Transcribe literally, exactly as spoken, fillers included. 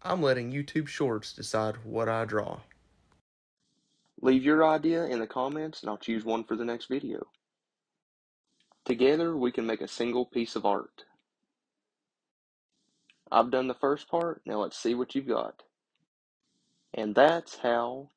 I'm letting YouTube Shorts decide what I draw. Leave your idea in the comments and I'll choose one for the next video. Together we can make a single piece of art. I've done the first part, now let's see what you've got. And that's how